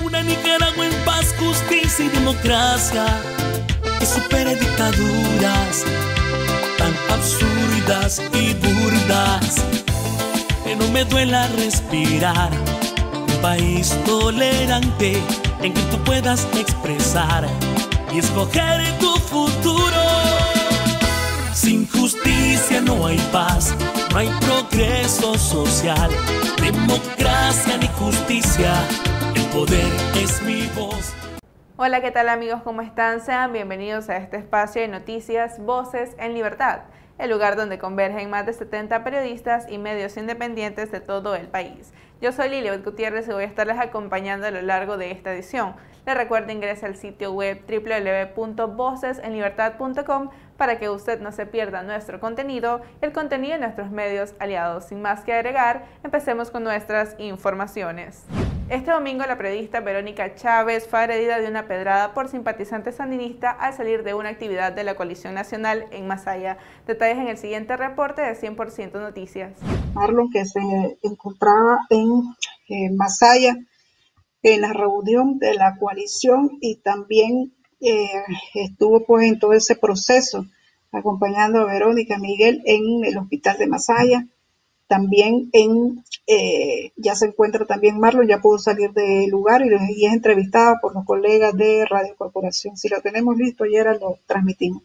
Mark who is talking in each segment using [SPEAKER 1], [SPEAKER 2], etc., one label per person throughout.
[SPEAKER 1] Una Nicaragua en paz, justicia y democracia, que supere dictaduras tan absurdas y burdas, que no me duela respirar. Un país tolerante en que tú puedas expresar y escoger tu futuro. Sin justicia no hay paz, no hay progreso social, democracia ni justicia, el poder es mi voz.
[SPEAKER 2] Hola, ¿qué tal amigos? ¿Cómo están? Sean bienvenidos a este espacio de noticias Voces en Libertad, el lugar donde convergen más de 70 periodistas y medios independientes de todo el país. Yo soy Liliabeth Gutiérrez y voy a estarles acompañando a lo largo de esta edición. Les recuerdo ingrese al sitio web www.vocesenlibertad.com para que usted no se pierda nuestro contenido y el contenido de nuestros medios aliados. Sin más que agregar, empecemos con nuestras informaciones. Este domingo la periodista Verónica Chávez fue agredida de una pedrada por simpatizante sandinista al salir de una actividad de la Coalición Nacional en Masaya. Detalles en el siguiente reporte de 100% Noticias.
[SPEAKER 3] Marlon, que se encontraba en Masaya en la reunión de la coalición y también estuvo pues en todo ese proceso acompañando a Verónica Miguel en el hospital de Masaya. También ya se encuentra también Marlon, ya pudo salir del lugar y es entrevistada por los colegas de Radio Corporación. Si lo tenemos listo, ayer lo transmitimos.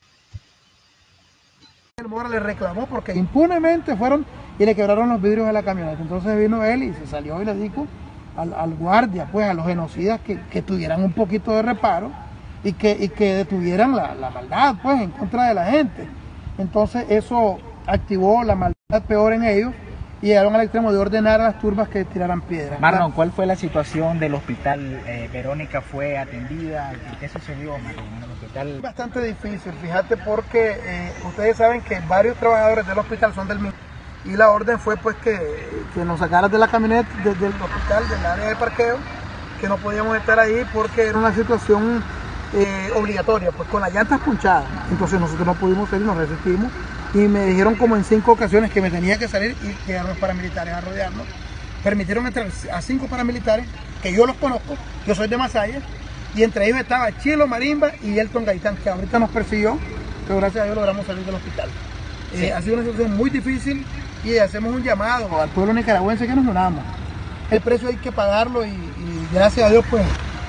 [SPEAKER 4] El Mora le reclamó porque impunemente fueron y le quebraron los vidrios de la camioneta. Entonces vino él y se salió y le dijo al guardia, pues a los genocidas que tuvieran un poquito de reparo y que detuvieran la maldad pues en contra de la gente. Entonces eso activó la maldad peor en ellos y llegaron al extremo de ordenar a las turbas que tiraran piedras.
[SPEAKER 5] Marlon, ¿cuál fue la situación del hospital? ¿Verónica fue atendida? ¿Qué sucedió, Marlon, en el hospital?
[SPEAKER 4] Bastante difícil, fíjate, porque ustedes saben que varios trabajadores del hospital son del mismo y la orden fue pues que nos sacaran de la camioneta, desde el hospital, del área de parqueo, que no podíamos estar ahí porque era una situación obligatoria, pues con las llantas punchadas. Entonces nosotros no pudimos salir, nos resistimos y me dijeron como en 5 ocasiones que me tenía que salir y llegaron los paramilitares a rodearnos. Permitieron entrar a 5 paramilitares, que yo los conozco, yo soy de Masaya, y entre ellos estaba Chilo Marimba y Elton Gaitán, que ahorita nos persiguió, pero gracias a Dios logramos salir del hospital. Sí. Ha sido una situación muy difícil y hacemos un llamado al pueblo nicaragüense que nos unamos. El precio hay que pagarlo y gracias a Dios pues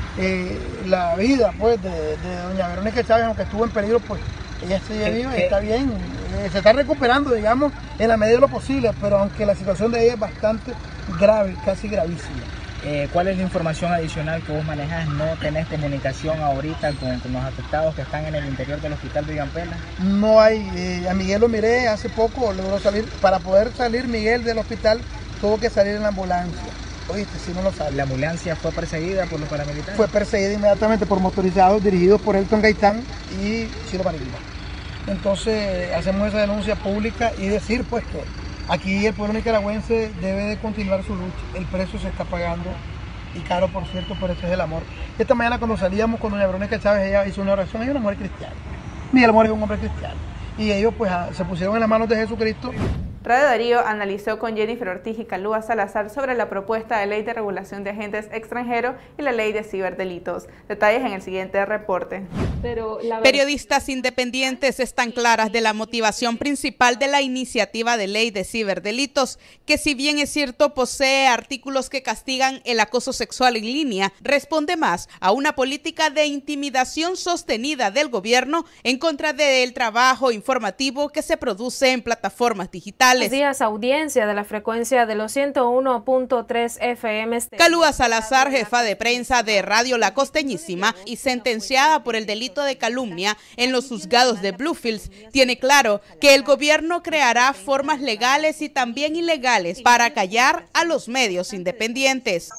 [SPEAKER 4] la vida pues de doña Verónica Chávez, aunque estuvo en peligro, pues ella sigue viva y está bien, se está recuperando, digamos, en la medida de lo posible, pero aunque la situación de ella es bastante grave, casi gravísima.
[SPEAKER 5] ¿Cuál es la información adicional que vos manejas? ¿No tenés comunicación ahorita con los afectados que están en el interior del hospital de Villampela?
[SPEAKER 4] No hay, a Miguel lo miré hace poco, logró salir. Para poder salir Miguel del hospital tuvo que salir en la ambulancia. Oíste, si no lo sabes.
[SPEAKER 5] ¿La ambulancia fue perseguida por los paramilitares?
[SPEAKER 4] Fue perseguida inmediatamente por motorizados dirigidos por Elton Gaitán y Chilo Marimba. Entonces hacemos esa denuncia pública y decir pues que aquí el pueblo nicaragüense debe de continuar su lucha. El precio se está pagando y caro, por cierto, por eso es el amor. Esta mañana cuando salíamos con doña Verónica Chávez, ella hizo una oración, ella es una mujer cristiana. Miguel Mora es un hombre cristiano. Y ellos pues se pusieron en las manos de Jesucristo.
[SPEAKER 2] Radio Darío analizó con Jennifer Ortiz y Calúa Salazar sobre la propuesta de ley de regulación de agentes extranjeros y la ley de ciberdelitos. Detalles en el siguiente reporte.
[SPEAKER 6] Periodistas independientes están claras de la motivación principal de la iniciativa de ley de ciberdelitos, que si bien es cierto posee artículos que castigan el acoso sexual en línea, responde más a una política de intimidación sostenida del gobierno en contra del trabajo informativo que se produce en plataformas digitales.
[SPEAKER 7] Buenos días, audiencia de la frecuencia de los 101.3 FM.
[SPEAKER 6] Calúa Salazar, jefa de prensa de Radio La Costeñísima y sentenciada por el delito de calumnia en los juzgados de Bluefields, tiene claro que el gobierno creará formas legales y también ilegales para callar a los medios independientes.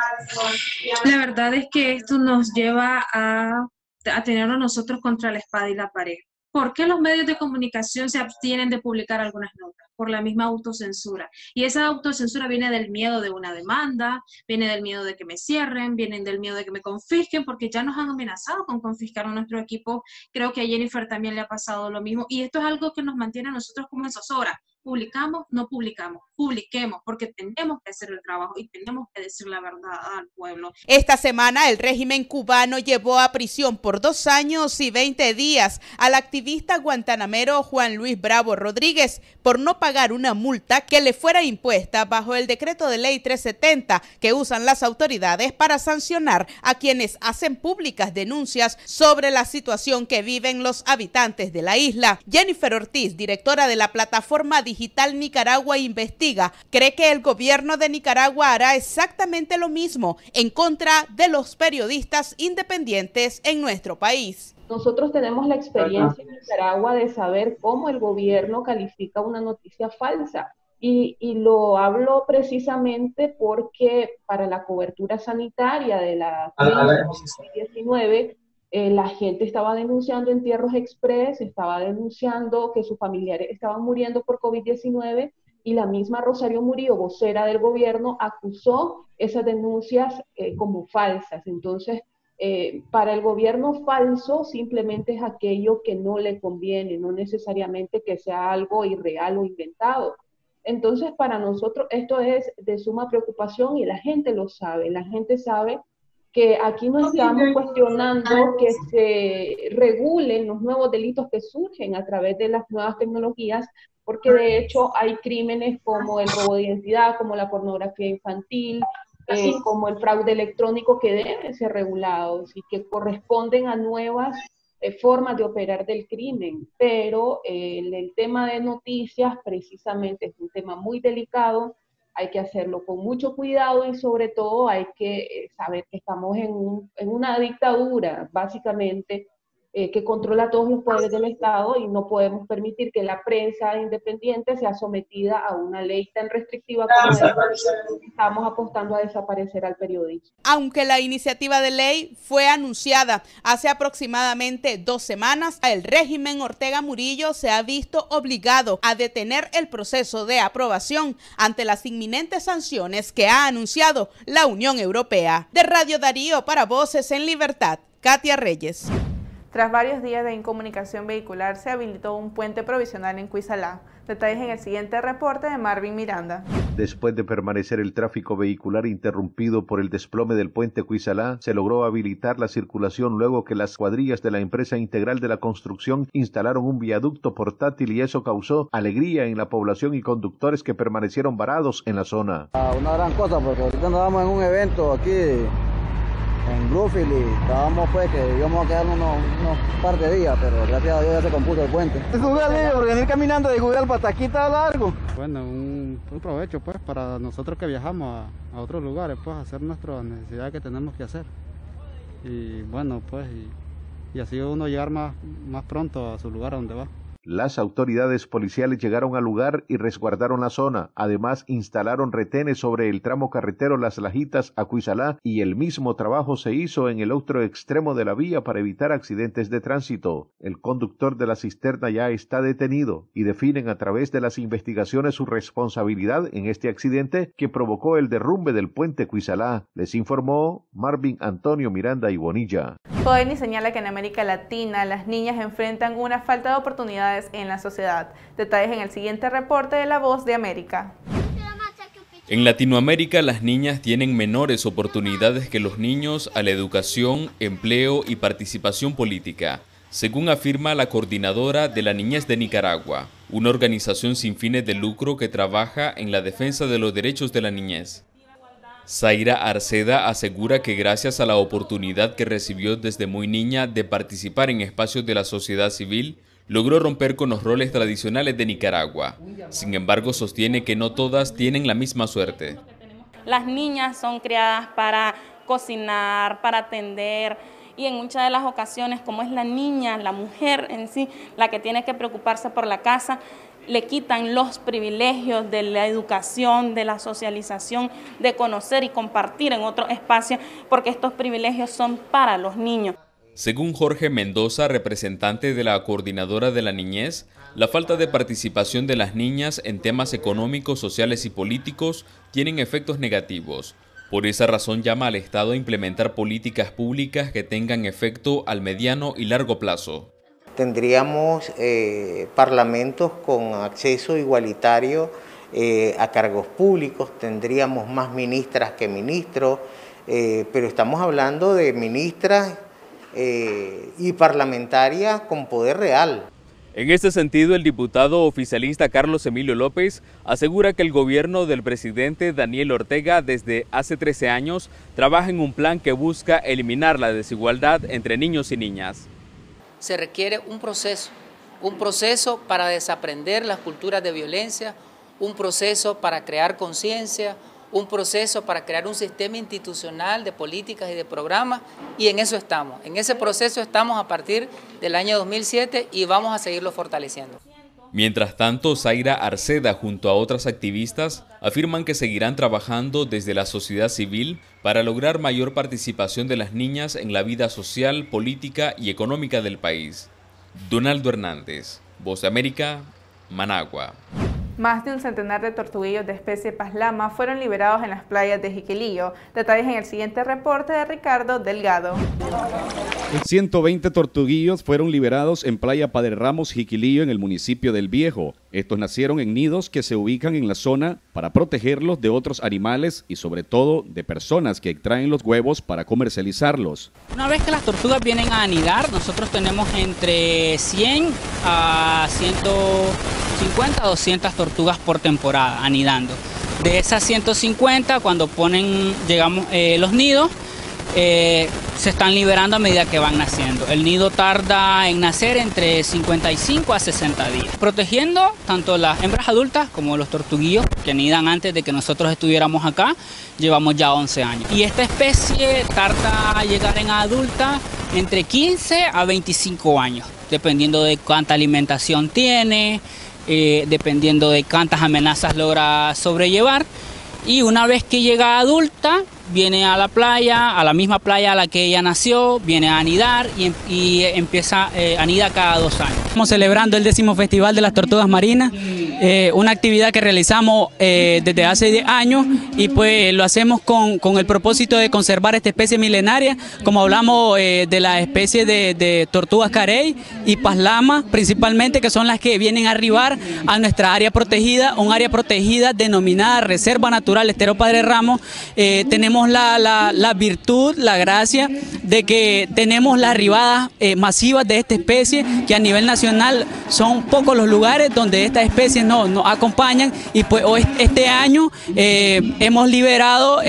[SPEAKER 8] La verdad es que esto nos lleva a tenernos nosotros contra la espada y la pared. ¿Por qué los medios de comunicación se abstienen de publicar algunas notas? Por la misma autocensura. Y esa autocensura viene del miedo de una demanda, viene del miedo de que me cierren, viene del miedo de que me confisquen, porque ya nos han amenazado con confiscar a nuestro equipo. Creo que a Jennifer también le ha pasado lo mismo. Y esto es algo que nos mantiene a nosotros como en zozobra. ¿Publicamos? No publicamos. Publiquemos, porque tenemos que hacer el trabajo y tenemos que decir la verdad al pueblo.
[SPEAKER 6] Esta semana el régimen cubano llevó a prisión por 2 años y 20 días al activista guantanamero Juan Luis Bravo Rodríguez por no pagar una multa que le fuera impuesta bajo el decreto de ley 370 que usan las autoridades para sancionar a quienes hacen públicas denuncias sobre la situación que viven los habitantes de la isla. Jennifer Ortiz, directora de la plataforma digital Nicaragua Investiga, cree que el gobierno de Nicaragua hará exactamente lo mismo en contra de los periodistas independientes en nuestro país.
[SPEAKER 9] Nosotros tenemos la experiencia en Nicaragua de saber cómo el gobierno califica una noticia falsa. Y lo hablo precisamente porque para la cobertura sanitaria de la COVID-19, la gente estaba denunciando entierros express, estaba denunciando que sus familiares estaban muriendo por COVID-19 y la misma Rosario Murillo, vocera del gobierno, acusó esas denuncias como falsas. Entonces, para el gobierno falso simplemente es aquello que no le conviene, no necesariamente que sea algo irreal o inventado. Entonces, para nosotros esto es de suma preocupación y la gente lo sabe. La gente sabe que aquí no estamos cuestionando que se regulen los nuevos delitos que surgen a través de las nuevas tecnologías, porque de hecho hay crímenes como el robo de identidad, como la pornografía infantil, como el fraude electrónico que deben ser regulados y que corresponden a nuevas formas de operar del crimen. Pero el tema de noticias precisamente es un tema muy delicado, hay que hacerlo con mucho cuidado y sobre todo hay que saber que estamos en una dictadura, básicamente, que controla todos los poderes del Estado y no podemos permitir que la prensa independiente sea sometida a una ley tan restrictiva como esta. Estamos apostando a desaparecer al periodismo.
[SPEAKER 6] Aunque la iniciativa de ley fue anunciada hace aproximadamente 2 semanas, el régimen Ortega Murillo se ha visto obligado a detener el proceso de aprobación ante las inminentes sanciones que ha anunciado la Unión Europea. De Radio Darío para Voces en Libertad, Katia Reyes.
[SPEAKER 2] Tras varios días de incomunicación vehicular, se habilitó un puente provisional en Cuisalá. Detalles en el siguiente reporte de Marvin Miranda.
[SPEAKER 10] Después de permanecer el tráfico vehicular interrumpido por el desplome del puente Cuisalá, se logró habilitar la circulación luego que las cuadrillas de la empresa integral de la construcción instalaron un viaducto portátil y eso causó alegría en la población y conductores que permanecieron varados en la zona.
[SPEAKER 11] Una gran cosa porque ahorita andábamos en un evento aquí en Bluefield y estábamos pues que íbamos a quedar unos par de días, pero gracias a Dios ya se compuso el puente.
[SPEAKER 4] Es un día porque venir caminando de Judal para aquí está largo.
[SPEAKER 12] Bueno, un provecho pues para nosotros que viajamos a otros lugares, pues hacer nuestras necesidades que tenemos que hacer. Y bueno, pues y así uno llegar más pronto a su lugar a donde va.
[SPEAKER 10] Las autoridades policiales llegaron al lugar y resguardaron la zona. Además, instalaron retenes sobre el tramo carretero Las Lajitas a Cuisalá y el mismo trabajo se hizo en el otro extremo de la vía para evitar accidentes de tránsito. El conductor de la cisterna ya está detenido y definen a través de las investigaciones su responsabilidad en este accidente que provocó el derrumbe del puente Cuisalá. Les informó Marvin Antonio Miranda y Bonilla.
[SPEAKER 2] Podeni señala que en América Latina las niñas enfrentan una falta de oportunidades en la sociedad. Detalles en el siguiente reporte de La Voz de América.
[SPEAKER 13] En Latinoamérica las niñas tienen menores oportunidades que los niños a la educación, empleo y participación política, según afirma la coordinadora de la Niñez de Nicaragua, una organización sin fines de lucro que trabaja en la defensa de los derechos de la niñez. Zaira Arceda asegura que gracias a la oportunidad que recibió desde muy niña de participar en espacios de la sociedad civil, logró romper con los roles tradicionales de Nicaragua. Sin embargo, sostiene que no todas tienen la misma suerte.
[SPEAKER 14] Las niñas son criadas para cocinar, para atender, y en muchas de las ocasiones, como es la niña, la mujer en sí, la que tiene que preocuparse por la casa, le quitan los privilegios de la educación, de la socialización, de conocer y compartir en otros espacios, porque estos privilegios son para los niños.
[SPEAKER 13] Según Jorge Mendoza, representante de la Coordinadora de la Niñez, la falta de participación de las niñas en temas económicos, sociales y políticos tienen efectos negativos. Por esa razón llama al Estado a implementar políticas públicas que tengan efecto al mediano y largo plazo.
[SPEAKER 15] tendríamos parlamentos con acceso igualitario a cargos públicos, tendríamos más ministras que ministros, pero estamos hablando de ministras y parlamentarias con poder real.
[SPEAKER 13] En este sentido, el diputado oficialista Carlos Emilio López asegura que el gobierno del presidente Daniel Ortega desde hace 13 años trabaja en un plan que busca eliminar la desigualdad entre niños y niñas.
[SPEAKER 16] Se requiere un proceso para desaprender las culturas de violencia, un proceso para crear conciencia, un proceso para crear un sistema institucional de políticas y de programas, y en eso estamos. En ese proceso estamos a partir del año 2007 y vamos a seguirlo fortaleciendo.
[SPEAKER 13] Mientras tanto, Zaira Arceda junto a otras activistas afirman que seguirán trabajando desde la sociedad civil para lograr mayor participación de las niñas en la vida social, política y económica del país. Donaldo Hernández, Voz de América, Managua.
[SPEAKER 2] Más de un centenar de tortuguillos de especie paslama fueron liberados en las playas de Jiquilillo. Detalles en el siguiente reporte de Ricardo Delgado.
[SPEAKER 17] 120 tortuguillos fueron liberados en Playa Padre Ramos, Jiquilillo, en el municipio del Viejo. Estos nacieron en nidos que se ubican en la zona para protegerlos de otros animales y sobre todo de personas que extraen los huevos para comercializarlos.
[SPEAKER 18] Una vez que las tortugas vienen a anidar, nosotros tenemos entre 100 a 150 a 200 tortugas por temporada anidando. De esas 150, cuando llegamos los nidos, se están liberando a medida que van naciendo. El nido tarda en nacer entre 55 a 60 días, protegiendo tanto las hembras adultas como los tortuguillos que anidan antes de que nosotros estuviéramos acá. Llevamos ya 11 años. Y esta especie tarda a llegar en adulta entre 15 a 25 años, dependiendo de cuánta alimentación tiene, dependiendo de cuántas amenazas logra sobrellevar. Y una vez que llega adulta, viene a la playa, a la misma playa a la que ella nació, viene a anidar y empieza a anidar cada 2 años.
[SPEAKER 19] Estamos celebrando el 10º Festival de las Tortugas Marinas, una actividad que realizamos desde hace 10 años y pues lo hacemos con el propósito de conservar esta especie milenaria, como hablamos de la especie de tortugas carey y paslama principalmente, que son las que vienen a arribar a nuestra área protegida, un área protegida denominada Reserva Natural Estero Padre Ramos. Tenemos la virtud, la gracia de que tenemos las arribadas masivas de esta especie, que a nivel nacional son pocos los lugares donde estas especies nos acompañan, y pues hoy, este año hemos liberado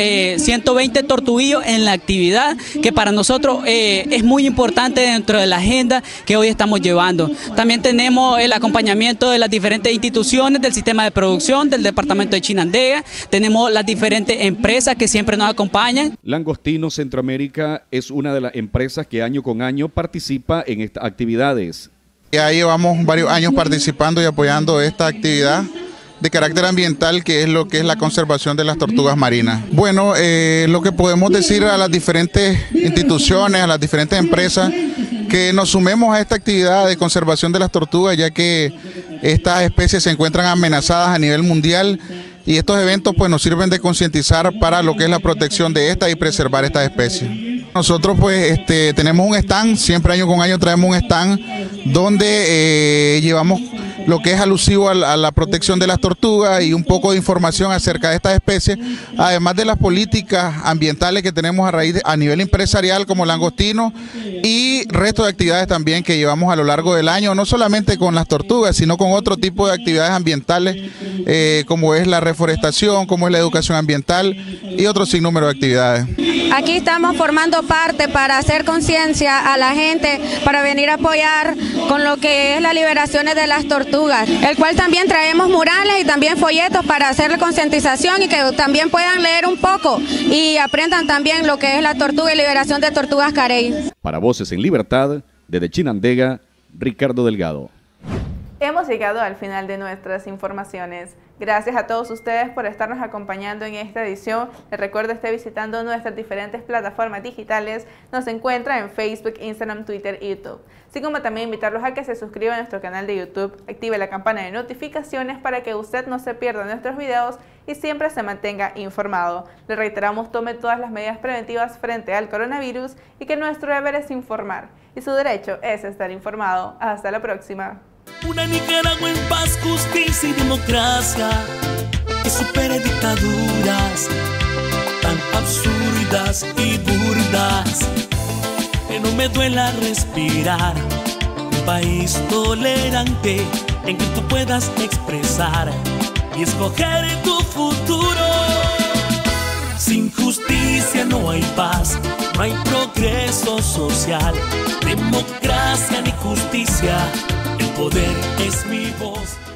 [SPEAKER 19] 120 tortuguillos en la actividad, que para nosotros es muy importante dentro de la agenda que hoy estamos llevando. También tenemos el acompañamiento de las diferentes instituciones del sistema de producción, del departamento de Chinandega, tenemos las diferentes empresas que siempre nos acompañan.
[SPEAKER 17] Langostino Centroamérica es una de las empresas que año con año participa en estas actividades.
[SPEAKER 20] Ya llevamos varios años participando y apoyando esta actividad de carácter ambiental, que es lo que es la conservación de las tortugas marinas. Bueno, lo que podemos decir a las diferentes instituciones, a las diferentes empresas, que nos sumemos a esta actividad de conservación de las tortugas, ya que estas especies se encuentran amenazadas a nivel mundial, y estos eventos pues nos sirven de concientizar para lo que es la protección de estas y preservar estas especies. Nosotros pues tenemos un stand, siempre año con año traemos un stand donde llevamos lo que es alusivo a la protección de las tortugas y un poco de información acerca de estas especies, además de las políticas ambientales que tenemos a nivel empresarial como Langostino, y resto de actividades también que llevamos a lo largo del año, no solamente con las tortugas, sino con otro tipo de actividades ambientales, como es la reforestación, como es la educación ambiental y otro sinnúmero de actividades.
[SPEAKER 21] Aquí estamos formando parte para hacer conciencia a la gente, para venir a apoyar con lo que es las liberaciones de las tortugas, el cual también traemos murales y también folletos para hacer concientización y que también puedan leer un poco y aprendan también lo que es la tortuga y liberación de tortugas carey.
[SPEAKER 17] Para Voces en Libertad, desde Chinandega, Ricardo Delgado.
[SPEAKER 2] Hemos llegado al final de nuestras informaciones. Gracias a todos ustedes por estarnos acompañando en esta edición. Les recuerdo estar visitando nuestras diferentes plataformas digitales. Nos encuentra en Facebook, Instagram, Twitter y YouTube. Así como también invitarlos a que se suscriban a nuestro canal de YouTube, active la campana de notificaciones para que usted no se pierda nuestros videos y siempre se mantenga informado. Le reiteramos, tome todas las medidas preventivas frente al coronavirus y que nuestro deber es informar y su derecho es estar informado. Hasta la próxima.
[SPEAKER 1] Una Nicaragua en paz, justicia y democracia, que supere dictaduras tan absurdas y burdas, que no me duela respirar. Un país tolerante en que tú puedas expresar y escoger tu futuro. Sin justicia no hay paz, no hay progreso social, democracia ni justicia. El poder es mi voz.